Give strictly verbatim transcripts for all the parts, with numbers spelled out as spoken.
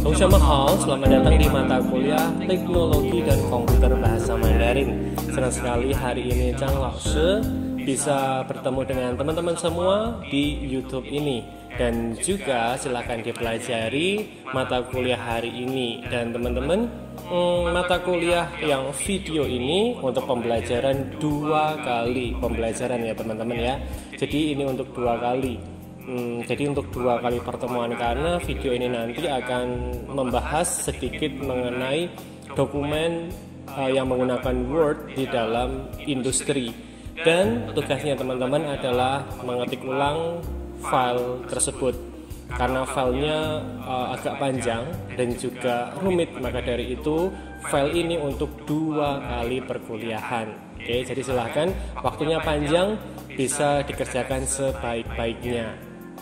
Mahal, selamat datang di mata kuliah Teknologi dan Komputer Bahasa Mandarin. Senang sekali hari ini Chang Laoshi bisa bertemu dengan teman-teman semua di YouTube ini. Dan juga silakan dipelajari mata kuliah hari ini. Dan teman-teman, hmm, mata kuliah yang video ini untuk pembelajaran dua kali pembelajaran ya teman-teman ya. Jadi ini untuk dua kali. Hmm, jadi untuk dua kali pertemuan karena video ini nanti akan membahas sedikit mengenai dokumen uh, yang menggunakan Word di dalam industri. Dan tugasnya teman-teman adalah mengetik ulang file tersebut karena filenya uh, agak panjang dan juga rumit, maka dari itu file ini untuk dua kali perkuliahan. Oke, jadi silahkan, waktunya panjang, bisa dikerjakan sebaik-baiknya.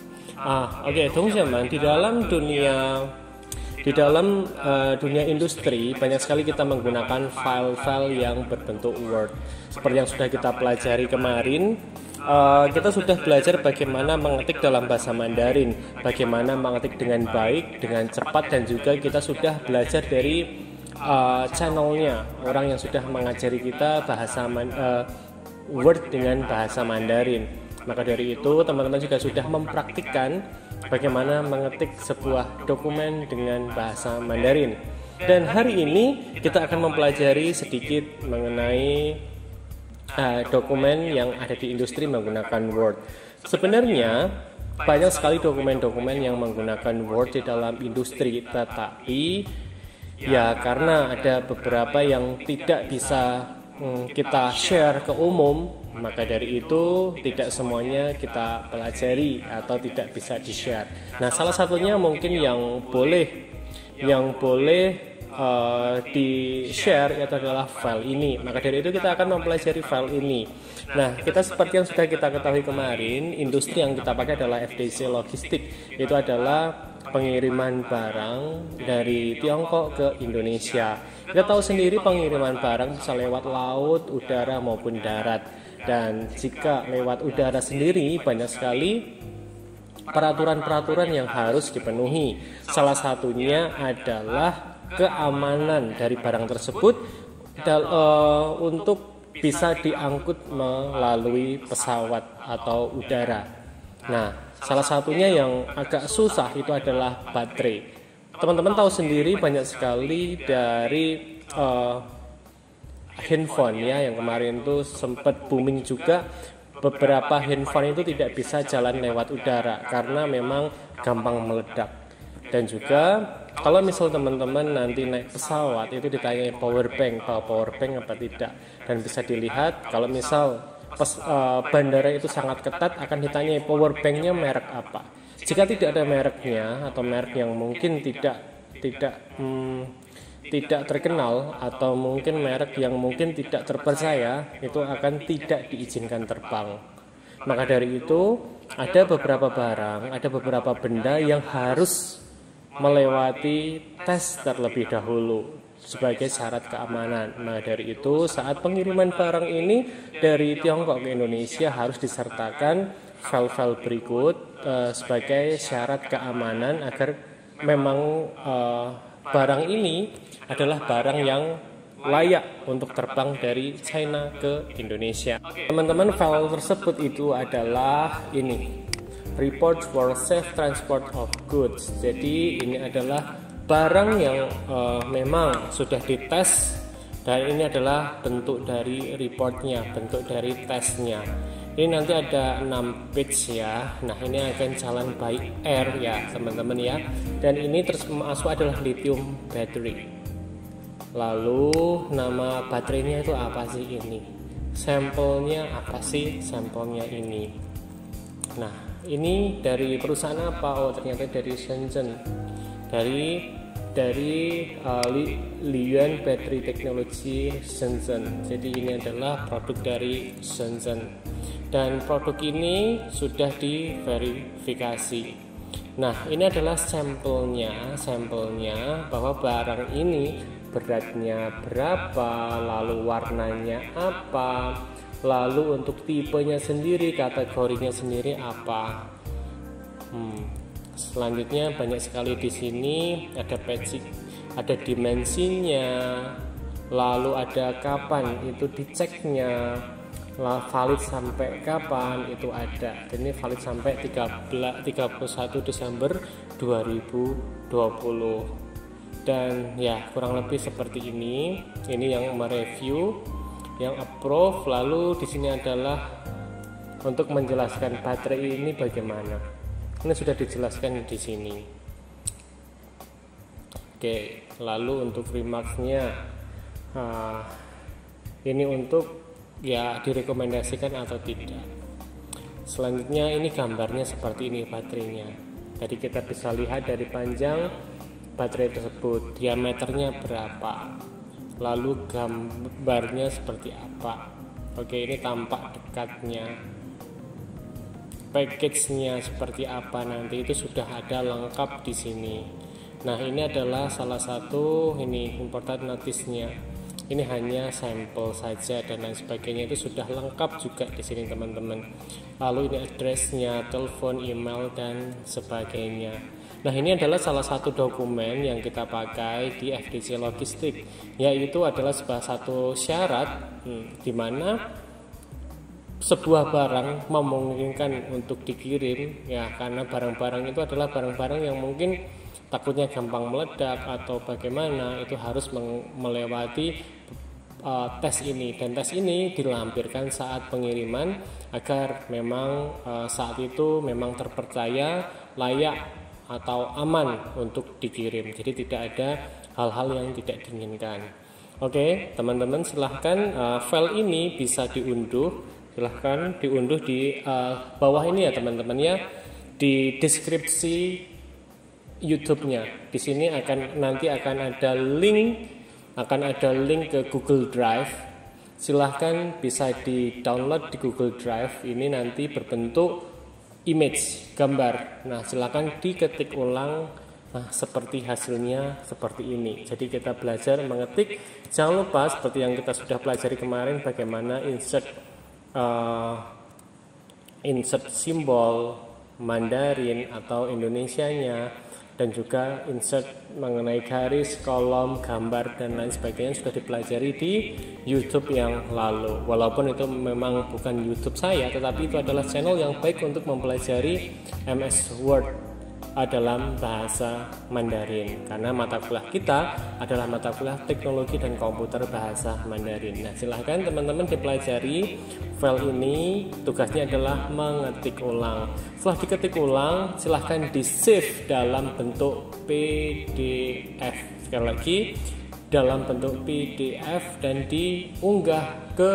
Ah, oke, okay, teman-teman, di dalam dunia di dalam uh, dunia industri banyak sekali kita menggunakan file-file yang berbentuk Word. Seperti yang sudah kita pelajari kemarin, uh, kita sudah belajar bagaimana mengetik dalam bahasa Mandarin, bagaimana mengetik dengan baik, dengan cepat, dan juga kita sudah belajar dari uh, channelnya orang yang sudah mengajari kita bahasa man, uh, Word dengan bahasa Mandarin. Maka dari itu teman-teman juga sudah mempraktikkan bagaimana mengetik sebuah dokumen dengan bahasa Mandarin. Dan hari ini kita akan mempelajari sedikit mengenai uh, dokumen yang ada di industri menggunakan Word. Sebenarnya banyak sekali dokumen-dokumen yang menggunakan Word di dalam industri, tetapi ya karena ada beberapa yang tidak bisa hmm, kita share ke umum, maka dari itu tidak semuanya kita pelajari atau tidak bisa di-share. Nah, salah satunya mungkin yang boleh yang boleh uh, di-share itu adalah file ini. Maka dari itu kita akan mempelajari file ini. Nah, kita seperti yang sudah kita ketahui kemarin, industri yang kita pakai adalah F D C logistik. Itu adalah pengiriman barang dari Tiongkok ke Indonesia. Kita tahu sendiri pengiriman barang bisa lewat laut, udara maupun darat. Dan jika lewat udara sendiri banyak sekali peraturan-peraturan yang harus dipenuhi. Salah satunya adalah keamanan dari barang tersebut dal, uh, untuk bisa diangkut melalui pesawat atau udara. Nah, salah satunya yang agak susah itu adalah baterai. Teman-teman tahu sendiri banyak sekali dari uh, handphone ya yang kemarin tuh sempat booming juga. Beberapa handphone itu tidak bisa jalan lewat udara karena memang gampang meledak. Dan juga kalau misal teman-teman nanti naik pesawat itu ditanya power bank, bawa power bank apa tidak, dan bisa dilihat kalau misal pes, uh, bandara itu sangat ketat akan ditanya power banknya merek apa. Jika tidak ada mereknya atau merek yang mungkin tidak tidak hmm, tidak terkenal atau mungkin merek yang mungkin tidak terpercaya, itu akan tidak diizinkan terbang. Maka dari itu ada beberapa barang, ada beberapa benda yang harus melewati tes terlebih dahulu sebagai syarat keamanan. Maka dari itu saat pengiriman barang ini dari Tiongkok ke Indonesia harus disertakan file-file berikut uh, sebagai syarat keamanan agar memang uh, barang ini adalah barang yang layak untuk terbang dari China ke Indonesia. Teman-teman, file tersebut itu adalah ini, Report for Safe Transport of Goods. Jadi ini adalah barang yang uh, memang sudah dites, dan ini adalah bentuk dari reportnya, bentuk dari tesnya. Ini nanti ada enam page ya. Nah, ini akan jalan by air ya teman-teman ya. Dan ini terus masuk adalah lithium battery. Lalu nama baterainya itu apa sih ini? Sampelnya apa sih? Sampelnya ini. Nah, ini dari perusahaan apa? Oh, ternyata dari Shenzhen. Dari dari uh, Liyuan Battery Technology Shenzhen. Jadi ini adalah produk dari Shenzhen. Dan produk ini sudah diverifikasi. Nah, ini adalah sampelnya, sampelnya bahwa barang ini beratnya berapa, lalu warnanya apa, lalu untuk tipenya sendiri, kategorinya sendiri apa. Hmm. Selanjutnya banyak sekali di sini, ada patching, ada dimensinya, lalu ada kapan itu diceknya, valid sampai kapan itu ada. Dan ini valid sampai tiga puluh satu Desember dua ribu dua puluh. Dan ya kurang lebih seperti ini. Ini yang mereview, yang approve. Lalu di sini adalah untuk menjelaskan baterai ini bagaimana. Ini sudah dijelaskan di sini. Oke, lalu untuk remarksnya, nah, ini untuk ya direkomendasikan atau tidak. Selanjutnya ini gambarnya seperti ini baterainya. Jadi kita bisa lihat dari panjang baterai tersebut, diameternya berapa, lalu gambarnya seperti apa. Oke, ini tampak dekatnya, package-nya seperti apa nanti itu sudah ada lengkap di sini. Nah, ini adalah salah satu ini important notice-nya. Ini hanya sampel saja dan lain sebagainya, itu sudah lengkap juga di sini teman-teman. Lalu ini address-nya, telepon, email dan sebagainya. Nah, ini adalah salah satu dokumen yang kita pakai di F D C Logistik, yaitu adalah salah satu syarat hmm, di mana sebuah barang memungkinkan untuk dikirim, ya karena barang-barang itu adalah barang-barang yang mungkin takutnya gampang meledak atau bagaimana, itu harus melewati uh, tes ini, dan tes ini dilampirkan saat pengiriman agar memang uh, saat itu memang terpercaya, layak atau aman untuk dikirim. Jadi tidak ada hal-hal yang tidak diinginkan. Oke teman-teman, silahkan uh, file ini bisa diunduh, silahkan diunduh di uh, bawah ini ya teman-teman ya, di deskripsi YouTube-nya. Di sini akan nanti akan ada link, akan ada link ke Google Drive. Silahkan bisa di-download di Google Drive. Ini nanti berbentuk image, gambar. Nah, silahkan diketik ulang. Nah, seperti hasilnya seperti ini. Jadi kita belajar mengetik. Jangan lupa seperti yang kita sudah pelajari kemarin, bagaimana insert uh, insert simbol Mandarin atau Indonesianya, dan juga insert mengenai garis, kolom, gambar dan lain sebagainya sudah dipelajari di YouTube yang lalu. Walaupun itu memang bukan YouTube saya, tetapi itu adalah channel yang baik untuk mempelajari M S Word dalam bahasa Mandarin, karena mata kuliah kita adalah mata kuliah teknologi dan komputer bahasa Mandarin. Nah, silahkan teman-teman dipelajari file ini. Tugasnya adalah mengetik ulang. Setelah diketik ulang, silahkan di save dalam bentuk P D F. Sekali lagi, dalam bentuk P D F dan diunggah ke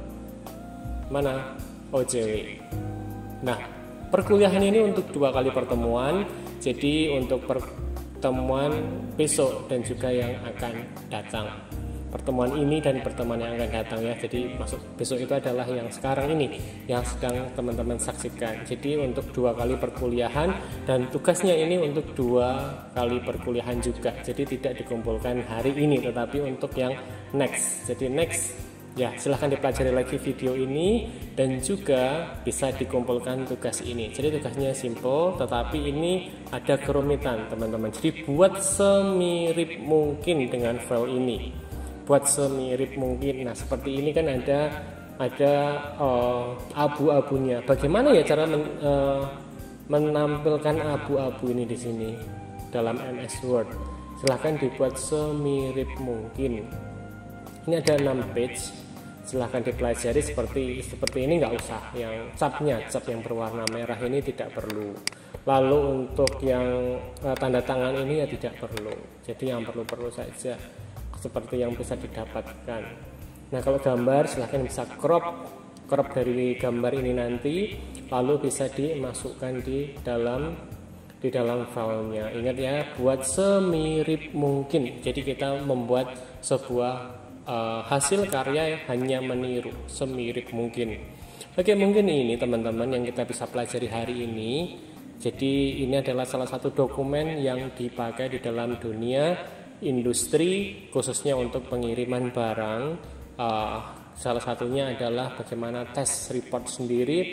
mana? O J W. Nah, perkuliahan ini untuk dua kali pertemuan. Jadi untuk pertemuan besok dan juga yang akan datang, pertemuan ini dan pertemuan yang akan datang ya. Jadi maksud besok itu adalah yang sekarang ini yang sedang teman-teman saksikan. Jadi untuk dua kali perkuliahan, dan tugasnya ini untuk dua kali perkuliahan juga. Jadi tidak dikumpulkan hari ini, tetapi untuk yang next. Jadi next ya, silahkan dipelajari lagi video ini dan juga bisa dikumpulkan tugas ini. Jadi tugasnya simple, tetapi ini ada kerumitan teman-teman. Jadi buat semirip mungkin dengan file ini, buat semirip mungkin. Nah, seperti ini kan ada ada uh, abu-abunya. Bagaimana ya cara men, uh, menampilkan abu-abu ini di sini dalam M S Word? Silahkan dibuat semirip mungkin. Ini ada enam page, silahkan dipelajari seperti seperti ini, nggak usah yang capnya, cap yang berwarna merah ini tidak perlu. Lalu untuk yang uh, tanda tangan ini ya tidak perlu. Jadi yang perlu-perlu saja seperti yang bisa didapatkan. Nah, kalau gambar silahkan bisa crop crop dari gambar ini nanti, lalu bisa dimasukkan di dalam di dalam filenya. Ingat ya, buat semirip mungkin. Jadi kita membuat sebuah Uh, hasil karya hanya meniru semirip mungkin. Oke, mungkin ini teman-teman yang kita bisa pelajari hari ini. Jadi ini adalah salah satu dokumen yang dipakai di dalam dunia industri, khususnya untuk pengiriman barang. Uh, salah satunya adalah bagaimana tes report sendiri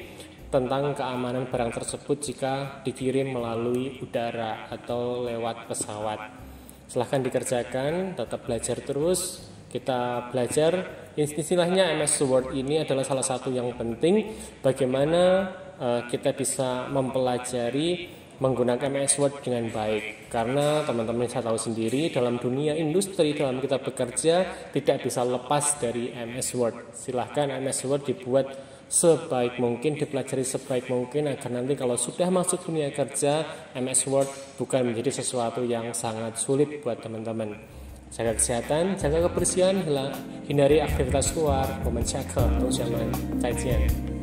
tentang keamanan barang tersebut jika dikirim melalui udara atau lewat pesawat. Silahkan dikerjakan, tetap belajar terus. Kita belajar, istilahnya M S Word ini adalah salah satu yang penting bagaimana uh, kita bisa mempelajari menggunakan M S Word dengan baik. Karena teman-teman bisa tahu sendiri, dalam dunia industri, dalam kita bekerja, tidak bisa lepas dari M S Word. Silahkan M S Word dibuat sebaik mungkin, dipelajari sebaik mungkin agar nanti kalau sudah masuk dunia kerja, M S Word bukan menjadi sesuatu yang sangat sulit buat teman-teman. Jaga kesehatan, jaga kebersihan, hindari aktivitas luar, 我们下课，同学们再见。